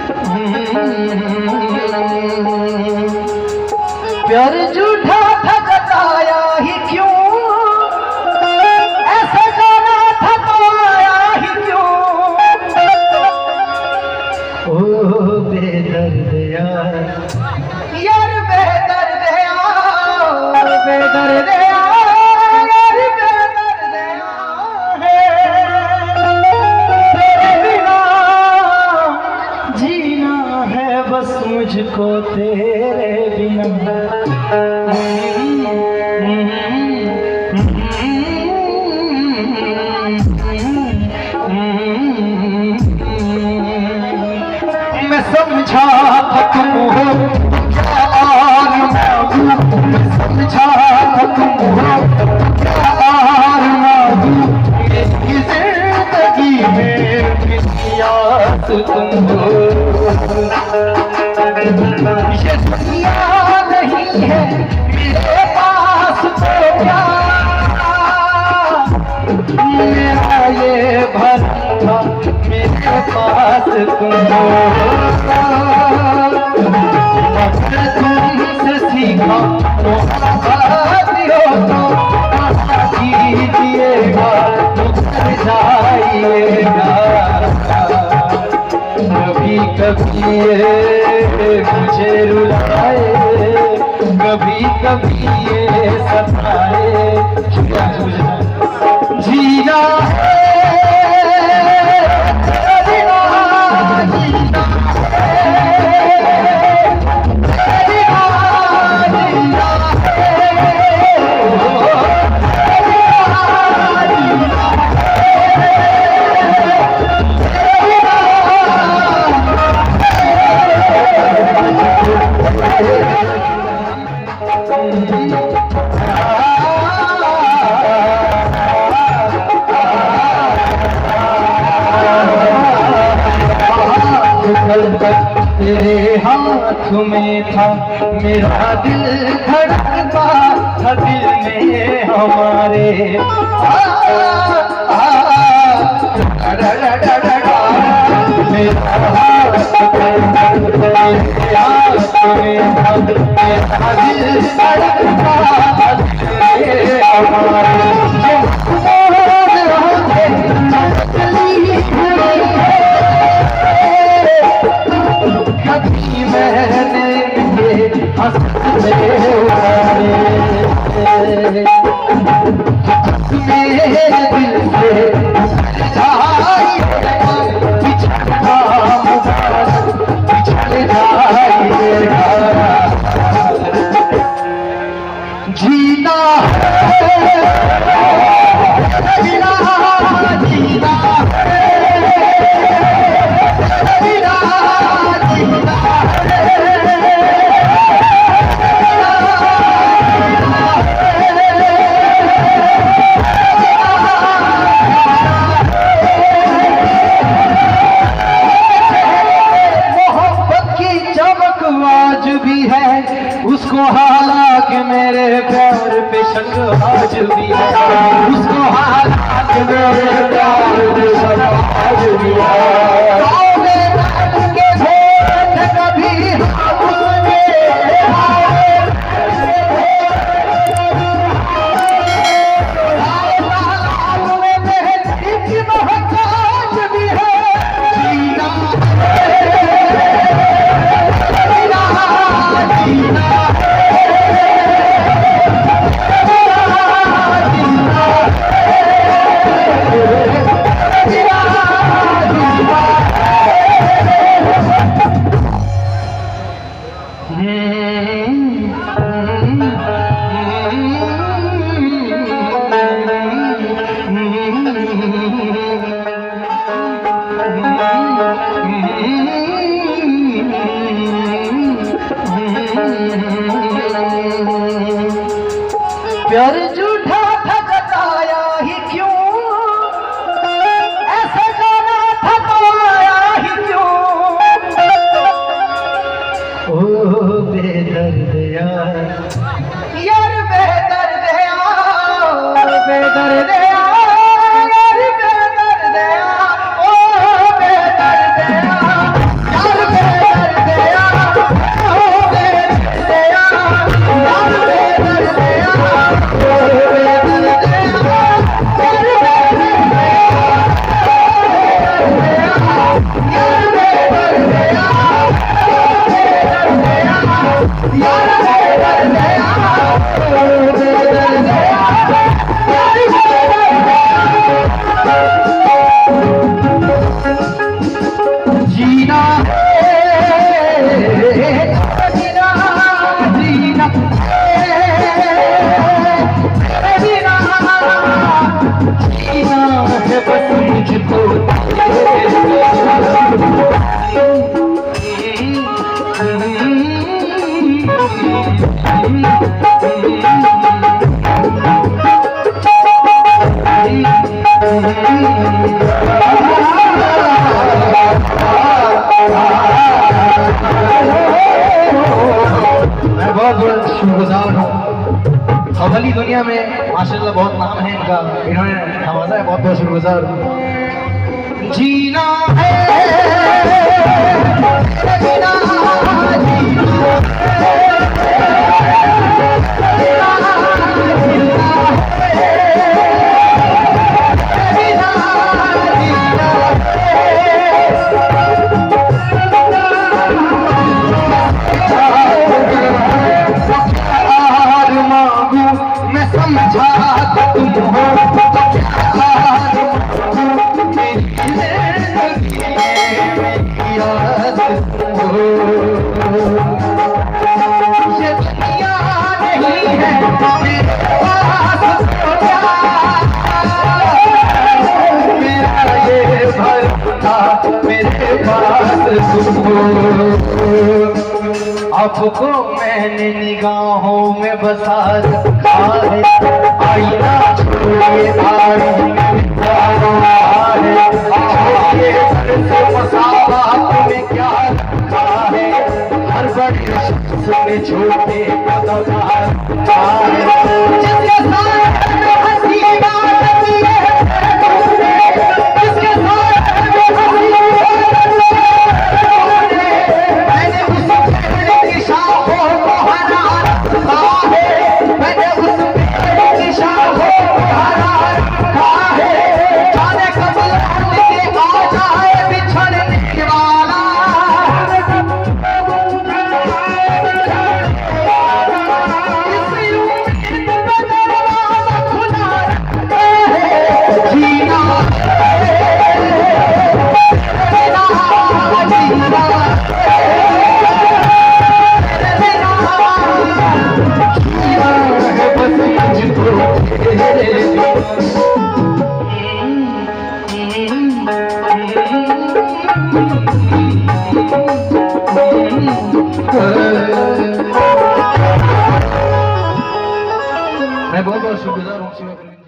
प्यार झूठा था जताया ही क्यों, ऐसा जाना था पाया ही क्यों। ओ बेदर्द यार, यार बेदर्द यार, बेदर्द यार, बेदर्द यार है। तेरे बिना जीना है बस मुझको, तेरे बिना। मैं समझा था तुम हो क्या और मैं हूँ, मैं समझा था तुम हो क्या और मैं हूँ। मेरी जिंदगी में मियास तुम हो। ये दुनिया नहीं है मेरे पास तो क्या, मेरा ये भरम था मेरे पास तुम हो। तुमसे सीखा तो बातियों तो कीजिएगा तो कर जाइएगा। कभी कभी ये मुझे रुलाए, कभी कभी ये सताए। जीना है जीना, जीना तेरे हाथ में था मेरा दिल धड़कता था दिल में हमारे। मेरा हाथ में था मेरा दिल धड़कता था दिल में हमारे। कभी मैंने ये हंसते उड़ाए, मेरे दिल से जाइएगा, बिछड़ना मुबारक बिछड़ जाइएगा। जीना है जीना, जीना उसको हालांकि मेरे प्यार पे शक आज भी है, उसको हालांकि मेरे प्यार पे शक आज भी है। कभी प्यार झूठा था जताया ही क्यों, ऐसा जाना था पाया ही क्यों। ओ बेदर्द यार, यार बेदर्द यार, बेदर्द यार, बेदर्द यार, ओ बेदर्द यार, यार जीना जीना जीना जीना है बस मुझको मैं बहुत शुक्रगुजार हूँ। हवाली दुनिया में माशाल्लाह बहुत नाम है इनका, इन्होंने नवाजा है, बहुत बहुत शुक्रगुजार हूँ। जीना है जीना आपको मैंने निगाहों में बसा रखा है, आईना छोड़े से मसावत में क्या रखा है, हर बड़े शख्स में छोटे कदम रखा है। मैं बहुत बहुत शुक्रगुजार हूँ।